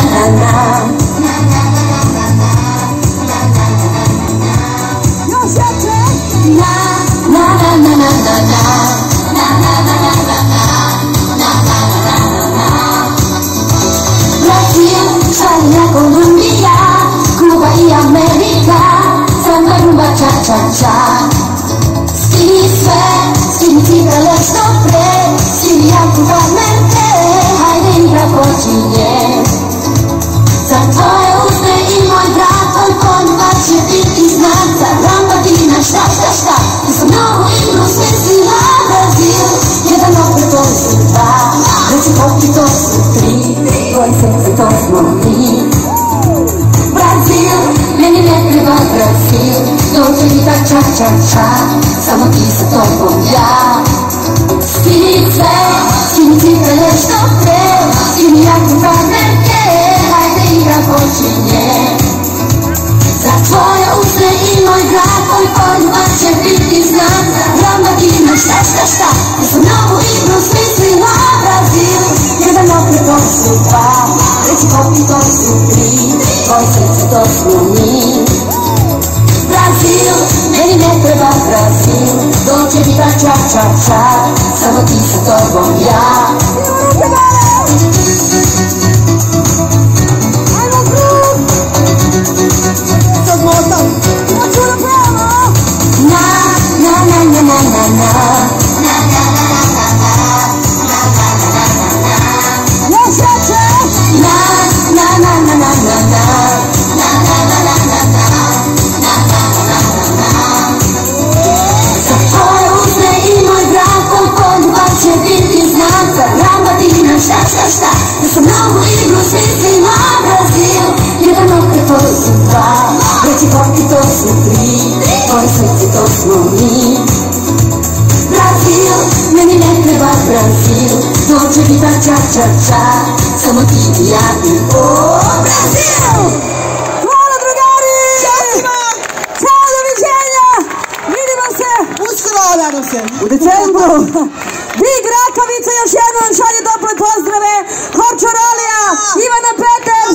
Colombia, Cuba y América, samba, rumba, cha-cha-cha. Significa let's play, Siria, cubamente, Hajdinka, počinje. Za tvoje usne i moj brat, Polkonova će biti znak za Rambadina, šta? Ti sam novu igru smislila, Brazil, jedan opet to su dva, reći popi to su tri, tvoje srce to smo mi. Brazil, meni ne treba Brazil, dođe mi ta ča-ča-ča, samo ti sa tobom ja. Skini cipele što pre, skini jaku parmerke, hajde igra počinje. Za tvoje usne i moj grad, tvoj poljubac će biti znak za Rambadina, šta? Ja sam novu igru smislila, Brazil, jedan opet to su dva, reći popi to su tri, tvoje srce to smo mi. Brazil, meni ne treba Brazil, dođe mi ta ča-ča-ča, samo ti sa tobom ja. Ajmo krug! Sad možda! Hoću da pravo! Na. Još jače! Na. Za tvoje usne i moj brat, Polkonova će biti znak za Rambadina, šta? Ja sam novu igru smislila, Brazil, jedan opet to su dva, reći popi to su tri, tvoje srce to smo mi. Brazil, meni ne treba Brazil, dođe mi ta ča-ča-ča, samo ti i ja i Brazil! Hvala drugari! Ćao, doviđenja! Vidimo se! Uskoro, nadam se. U decembru! Big Rakavica još jednom šalje tople pozdrave! Horčorolija, Ivana Peter,